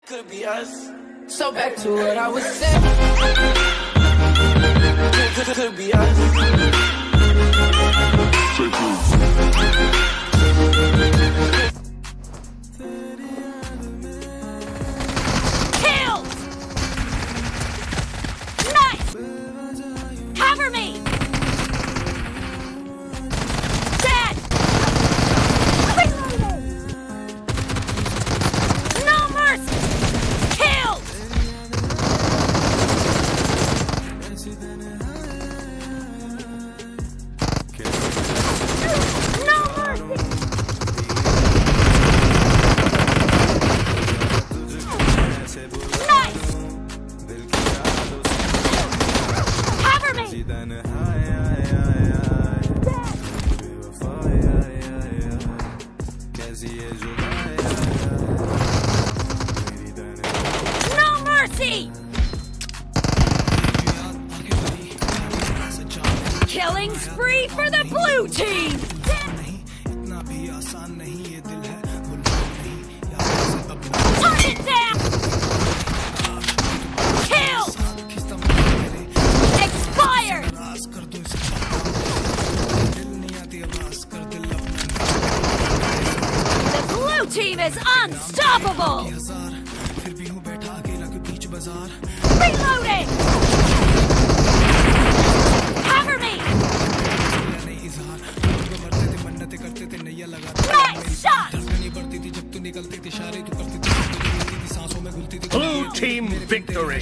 Could be us. So back to what I was saying. Could be us. Kill! Nice! Cover me! Dead! No mercy! Killed! No mercy! Nice! Cover me! No mercy! Killing spree for the blue team! Target down! Kill! Expired! The blue team is unstoppable! Reloading! Cover me! Nice shot! Blue team victory!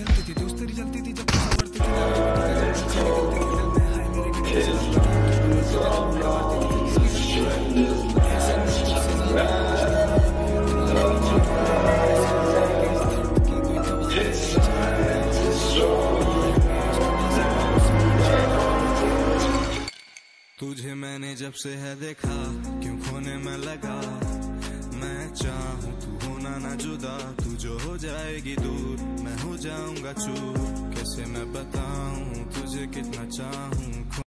तुझे मैंने जब से है देखा क्यों खोने में लगा मैं चाहूँ तू होना ना जुदा तू जो हो जाएगी दूर मैं हो जाऊंगा चूर कैसे मैं बताऊँ तुझे कितना चाहूँ